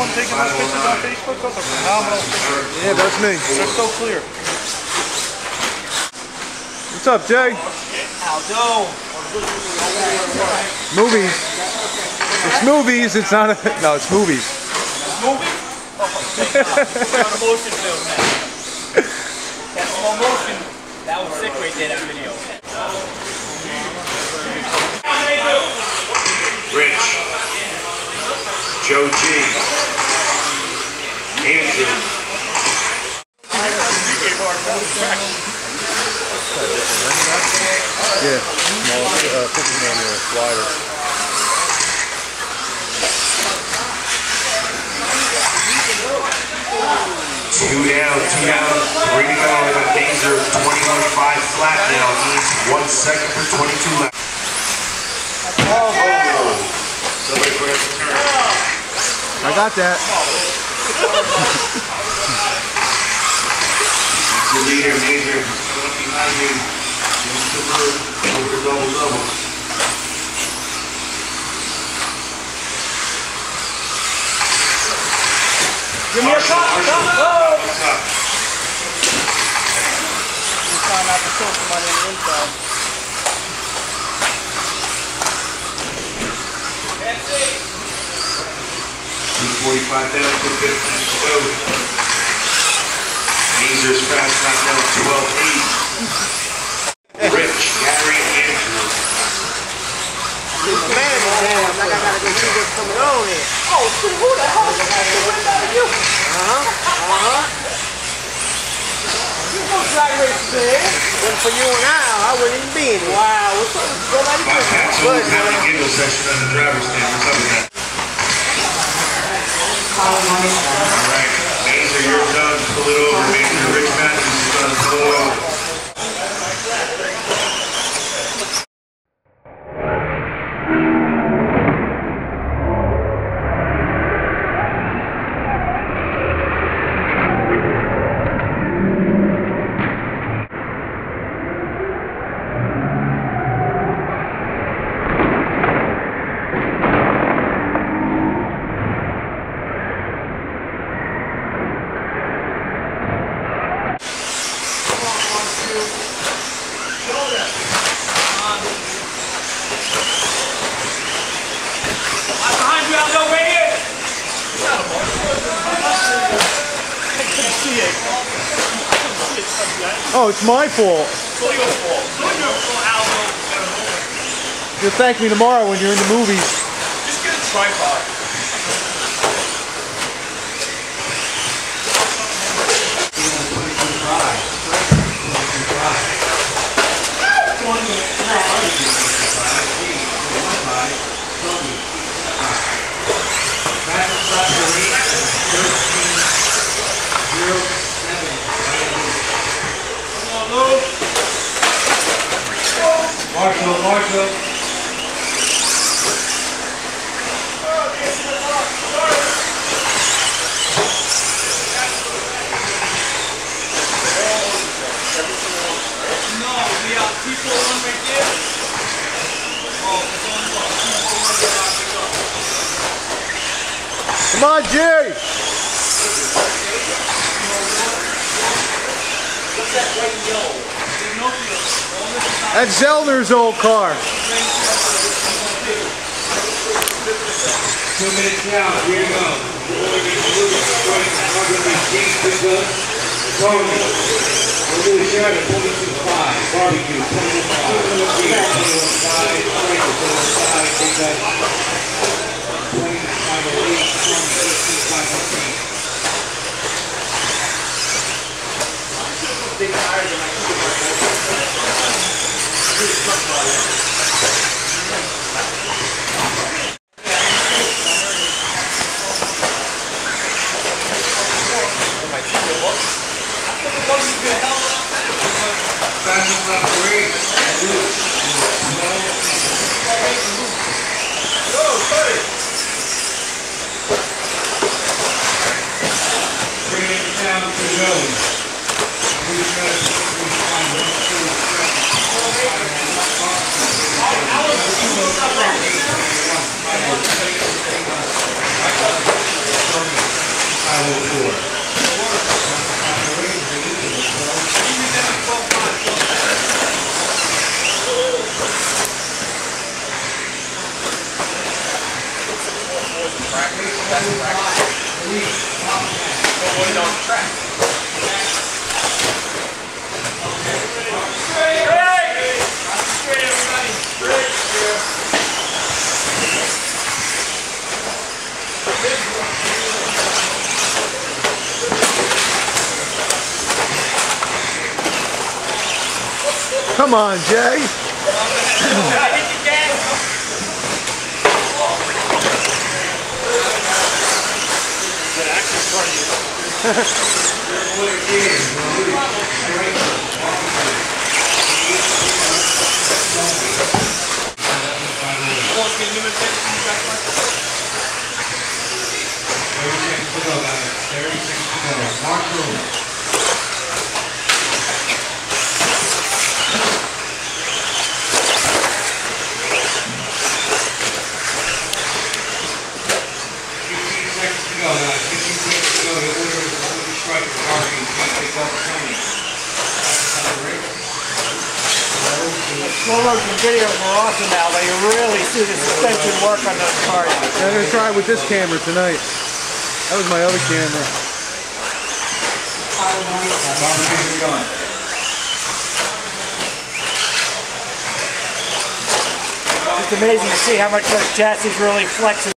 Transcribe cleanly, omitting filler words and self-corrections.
one taking those pictures on Facebook? Those are phenomenal pictures. Yeah, that's me. They're so clear. What's up, Jay? Aldo. Movies. It's movies. It's not a... No, it's movies. Movie? Oh, on a motion film, man. That slow motion, that was sick right there, that video. Rich. Joe G. Andrew. Yeah, small 50mm slider. Two down. 3 to go. Mazer 21-5 flat now. Needs 1 second for 22 left. Somebody forgot to turn. I got that. The leader, Mazer, going behind you. Over double. Give me a shot, oh! You trying not to kill somebody on the inside. That's it. 2:45 down to 15 to go. Mazer's fast back down 12-8. Rich, Gary, Andrew. Man, damn, like I gotta go see what's coming on here. Oh, shit, who the hell is that? You? You know drag races there. Wasn't for you and I wouldn't even be in it. Wow, what's up? Nobody good. Good, man. Giggle session on the driver's stand. What's up with that? All right, Mazer, you're done. Pull it over, Mazer. Rich Matthews is done. Pull it over. Oh, it's my fault. You'll thank me tomorrow when you're in the movies. Just get a tripod. Marshall. Come on, Jay. That's Zellner's old car. 2 minutes now. Here you go. Tony. We'll do a shot at 22.5. Barbecue, 22.5. Bring it down to Jones. doesn't practice. That's practice. But what he don't track. Come on, Jay. Slow motion videos are awesome now. They really see the suspension work on those cars. I'm gonna try it with this camera tonight. That was my other camera. It's amazing to see how much those chassis really flex.